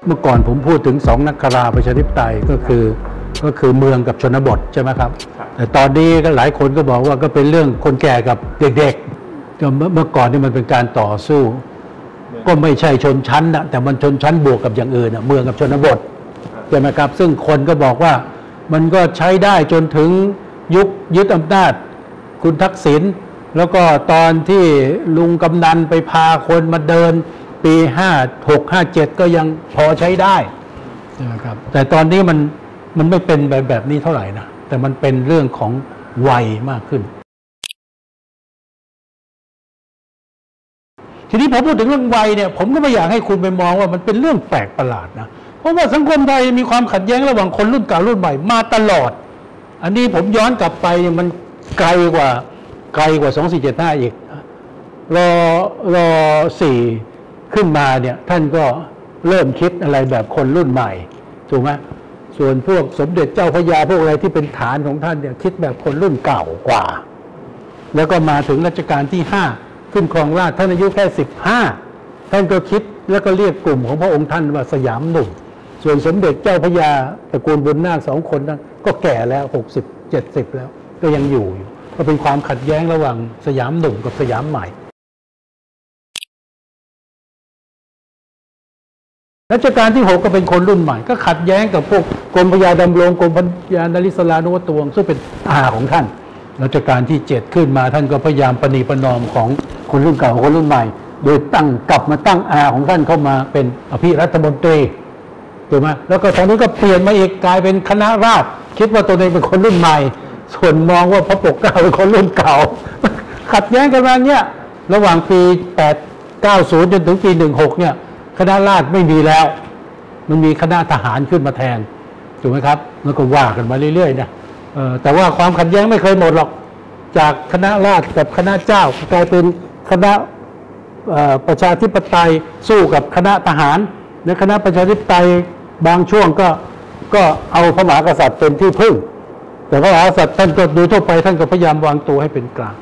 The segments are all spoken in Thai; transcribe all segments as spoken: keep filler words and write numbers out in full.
เมื่อก่อนผมพูดถึงสองนักราประชาธิปไตยก็คือก็คือเมืองกับชนบทใช่ไหมครับแต่ตอนนี้ก็หลายคนก็บอกว่าก็เป็นเรื่องคนแก่กับเด็กๆเมื่อก่อนนี่มันเป็นการต่อสู้ก็ไม่ใช่ชนชั้นนะแต่มันชนชั้นบวกกับอย่างอื่นนะเมืองกับชนบทใช่ไหมครับซึ่งคนก็บอกว่ามันก็ใช้ได้จนถึงยุคยึดอำนาจคุณทักษิณแล้วก็ตอนที่ลุงกำนันไปพาคนมาเดินปีห้าหกห้าเจ็ดก็ยังพอใช้ได้นะครับแต่ตอนนี้มันมันไม่เป็นแบบแบบนี้เท่าไหร่นะแต่มันเป็นเรื่องของวัยมากขึ้นทีนี้ผมพูดถึงเรื่องวัยเนี่ยผมก็ไม่อยากให้คุณไปมองว่ามันเป็นเรื่องแปลกประหลาดนะเพราะว่าสังคมไทยมีความขัดแย้งระหว่างคนรุ่นเก่ารุ่นใหม่มาตลอดอันนี้ผมย้อนกลับไปมันไกลกว่าไกลกว่าสองสี่เจ็ดห้าอีกรอรอสี่ขึ้นมาเนี่ยท่านก็เริ่มคิดอะไรแบบคนรุ่นใหม่ถูกไหมส่วนพวกสมเด็จเจ้าพระยาพวกอะไรที่เป็นฐานของท่านเนี่ยคิดแบบคนรุ่นเก่ากว่าแล้วก็มาถึงรัชกาลที่ห้าขึ้นครองราชย์ท่านอายุแค่สิบห้าท่านก็คิดแล้วก็เรียกกลุ่มของพระองค์ท่านว่าสยามหนุ่มส่วนสมเด็จเจ้าพระยาตระกูลบุญนาคสองคนนั้นก็แก่แล้วหกสิบเจ็ดสิบแล้วก็ยังอยู่อยู่ก็เป็นความขัดแย้งระหว่างสยามหนุ่มกับสยามใหม่รัชกาลที่หกก็เป็นคนรุ่นใหม่ก็ขัดแย้งกับพวกกรมพระยาดำรงกรมพระยานริศรานุวัตวงศ์ซึ่งเป็นอาของท่านรัชกาลที่เจ็ดขึ้นมาท่านก็พยายามประนีประนอมของคนรุ่นเก่าคนรุ่นใหม่โดยตั้งกลับมาตั้งอาของท่านเข้ามาเป็นอภิรัฐมนตรีถูกไหมแล้วก็ตอนนี้ก็เปลี่ยนมาอีกกลายเป็นคณะราษฎรคิดว่าตัวเองเป็นคนรุ่นใหม่ส่วนมองว่าพระปกเกล้าเป็นคนรุ่นเก่าขัดแย้งกันมาเนี่ยระหว่างปีแปดเก้าศูนย์จนถึงปีหนึ่งหกเนี่ยคณะราษฎรไม่มีแล้วมันมีคณะทหารขึ้นมาแทนถูกไหมครับแล้วก็ว่ากันมาเรื่อยๆนะแต่ว่าความขัดแย้งไม่เคยหมดหรอกจากคณะราษฎรกับคณะเจ้ากลายเป็นคณะประชาธิปไตยสู้กับคณะทหารในคณะประชาธิปไตยบางช่วงก็ก็เอาพระมหากษัตริย์เป็นที่พึ่งแต่พระมหากษัตริย์ท่านก็โดยทั่วไปท่านก็พยายามวางตัวให้เป็นกลาง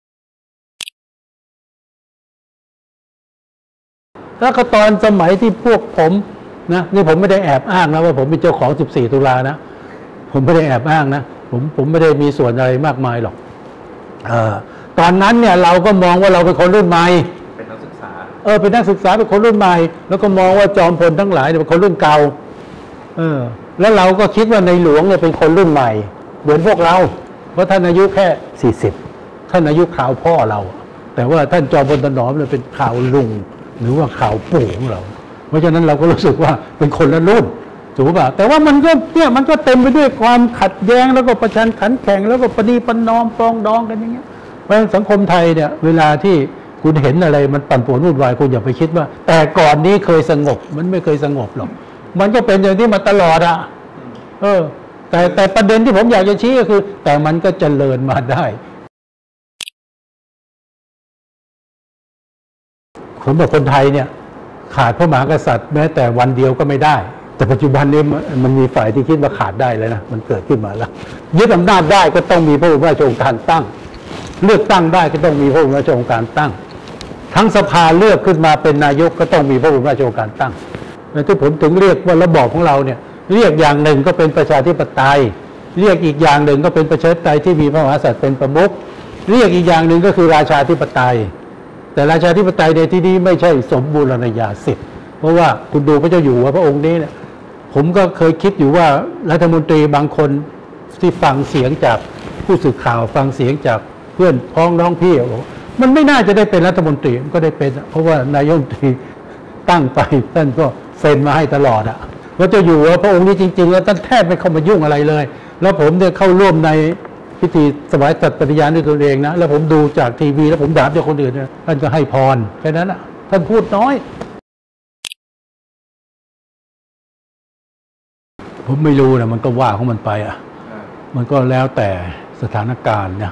แล้วก็ตอนสมัยที่พวกผมนะนี่ผมไม่ได้แอบอ้างนะว่าผมเป็นเจ้าของสิบสี่ตุลานะผมไม่ได้แอบอ้างนะผมผมไม่ได้มีส่วนอะไรมากมายหรอกเอ่อตอนนั้นเนี่ยเราก็มองว่าเราเป็นคนรุ่นใหม่เป็นนักศึกษาเออเป็นนักศึกษาเป็นคนรุ่นใหม่แล้วก็มองว่าจอมพลทั้งหลายเป็นคนรุ่นเก่าเออแล้วเราก็คิดว่าในหลวงเนี่ยเป็นคนรุ่นใหม่เหมือนพวกเราเพราะท่านอายุแค่สี่สิบท่านอายุข่าวพ่อเราแต่ว่าท่านจอมพลถนอมเนี่ยเป็นข่าวลุงหรือว่าข่าวปู่ของเราเพราะฉะนั้นเราก็รู้สึกว่าเป็นคนละรุ่นถูกป่ะแต่ว่ามันก็เนี่ยมันก็เต็มไปด้วยความขัดแย้งแล้วก็ประชันขันแข่งแล้วก็ประนีประนอมปรองดองกันอย่างเงี้ยเพราะฉะนั้นสังคมไทยเนี่ยเวลาที่คุณเห็นอะไรมันปั่นป่วนวุ่นวายคุณอย่าไปคิดว่าแต่ก่อนนี้เคยสงบมันไม่เคยสงบหรอกมันก็เป็นอย่างนี้มาตลอดอ่ะเออแต่แต่ประเด็นที่ผมอยากจะชี้ก็คือแต่มันก็เจริญมาได้ผมบอกคนไทยเนี่ยขาดพระมหากษัตริย์แม้แต่วันเดียวก็ไม่ได้แต่ปัจจุบันนี้มันมีฝ่ายที่คิดว่าขาดได้แล้วนะมันเกิดขึ้นมาแล้วยึดอำนาจได้ก็ต้องมีพระบรมราชโองการตั้งเลือกตั้งได้ก็ต้องมีพระบรมราชโองการตั้งทั้งสภาเลือกขึ้นมาเป็นนายกก็ต้องมีพระบรมราชโองการตั้งและที่ผมถึงเรียกว่าระบอบของเราเนี่ยเรียกอย่างหนึ่งก็เป็นประชาธิปไตยเรียกอีกอย่างหนึ่งก็เป็นประชาธิปไตยที่มีพระมหากษัตริย์เป็นประมุขเรียกอีกอย่างหนึ่งก็คือราชาธิปไตยแต่ราชาธิปไตยในที่นี้ไม่ใช่สมบูรณาญาสิทธิ์เพราะว่าคุณดูพระเจ้าอยู่หัวพระองค์นี้เนี่ยผมก็เคยคิดอยู่ว่ารัฐมนตรีบางคนที่ฟังเสียงจากผู้สื่อข่าวฟังเสียงจากเพื่อนพ้องน้องพี่บอกมันไม่น่าจะได้เป็นรัฐมนตรีก็ได้เป็นเพราะว่านายกรัฐมนตรีตั้งไปท่านก็เซ็นมาให้ตลอดอะพระเจ้าอยู่หัวพระองค์นี้จริงๆแล้วท่านแทบไม่เข้ามายุ่งอะไรเลยแล้วผมเนี่ยเข้าร่วมในพิธีถวายสัตย์ปฏิญาณด้วยตัวเองนะแล้วผมดูจากทีวีแล้วผมถามจากคนอื่นเนี่ยท่านก็ให้พรแค่นั้นอ่ะท่านพูดน้อยผมไม่รู้นะมันก็ว่าของมันไปอ่ะมันก็แล้วแต่สถานการณ์นะ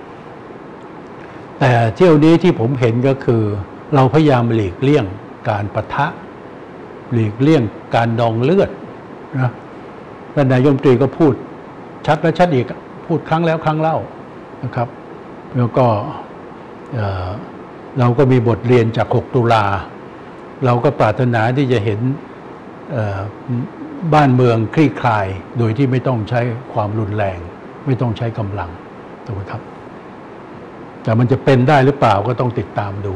แต่เที่ยวนี้ที่ผมเห็นก็คือเราพยายามหลีกเลี่ยงการปะทะหลีกเลี่ยงการนองเลือดนะท่านนายกรัฐมนตรีก็พูดชัดและชัดอีกพูดครั้งแล้วครั้งเล่านะครับแล้วก็เอ่อเราก็มีบทเรียนจากหกตุลาเราก็ปรารถนาที่จะเห็นบ้านเมืองคลี่คลายโดยที่ไม่ต้องใช้ความรุนแรงไม่ต้องใช้กำลังถูกไหมครับแต่มันจะเป็นได้หรือเปล่าก็ต้องติดตามดู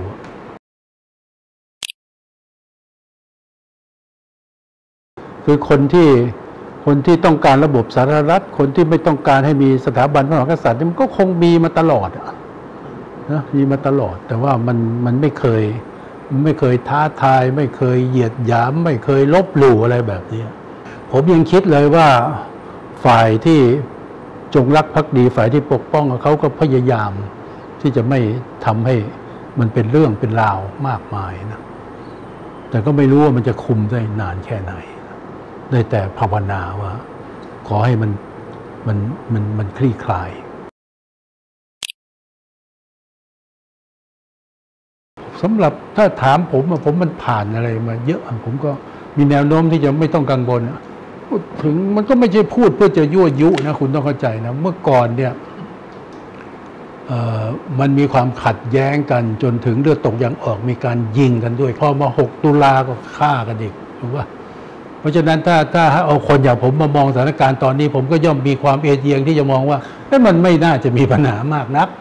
คือคนที่คนที่ต้องการระบบสาธารณรัฐคนที่ไม่ต้องการให้มีสถาบันพระมหากษัตริย์มันก็คงมีมาตลอดนะมีมาตลอดแต่ว่ามันมันไม่เคยไม่เคยท้าทายไม่เคยเหยียดหยามไม่เคยลบหลู่อะไรแบบนี้ผมยังคิดเลยว่าฝ่ายที่จงรักภักดีฝ่ายที่ปกป้องเขาก็พยายามที่จะไม่ทำให้มันเป็นเรื่องเป็นราวมากมายนะแต่ก็ไม่รู้ว่ามันจะคุมได้นานแค่ไหนได้แต่ภาวนาว่าขอให้มันมันมันมันคลี่คลายสำหรับถ้าถามผมผมมันผ่านอะไรมาเยอะผมก็มีแนวโน้มที่จะไม่ต้องกังวลพูดถึงมันก็ไม่ใช่พูดเพื่อจะยั่วยุนะคุณต้องเข้าใจนะเมื่อก่อนเนี่ยมันมีความขัดแย้งกันจนถึงเลือดตกยางออกมีการยิงกันด้วยพอมาหกตุลาก็ฆ่ากันอีกถูกป่ะเพราะฉะนั้นถ้าถ้าเอาคนอย่างผมมามองสถานการณ์ตอนนี้ผมก็ย่อมมีความเอียงเอียงที่จะมองว่ามันไม่น่าจะมีปัญหามากนัก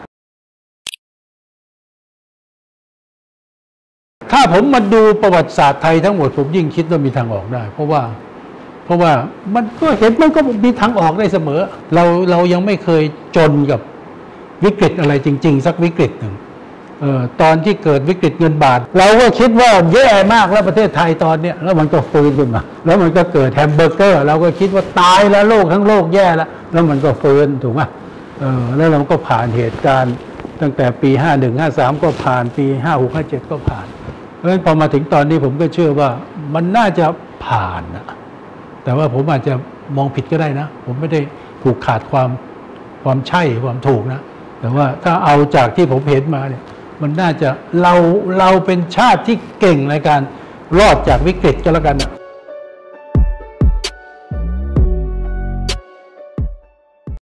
ถ้าผมมาดูประวัติศาสตร์ไทยทั้งหมดผมยิ่งคิดว่ามีทางออกได้เพราะว่าเพราะว่ามันก็เห็นมันก็มีทางออกได้เสมอเราเรายังไม่เคยจนกับวิกฤตอะไรจริงๆสักวิกฤตหนึ่งเอ่อตอนที่เกิดวิกฤตเงินบาทเราก็คิดว่าแย่มากแล้วประเทศไทยตอนเนี้ยแล้วมันก็ฟื้นขึ้นมาแล้วมันก็เกิดแฮมเบอร์เกอร์เราก็คิดว่าตายแล้วโลกทั้งโลกแย่แล้วแล้วมันก็ฟื้นถูกไหมเออแล้วเราก็ผ่านเหตุการณ์ตั้งแต่ปีห้าหนึ่ง ห้าสามก็ผ่านปีห้าหก ห้าเจ็ดก็ผ่านเพราะฉะนั้นพอมาถึงตอนนี้ผมก็เชื่อว่ามันน่าจะผ่านนะแต่ว่าผมอาจจะมองผิดก็ได้นะผมไม่ได้ผูกขาดความความใช่ความถูกนะแต่ว่าถ้าเอาจากที่ผมเห็นมาเนี่ยมันน่าจะเราเราเป็นชาติที่เก่งในการรอดจากวิกฤตก็แล้วกันนะ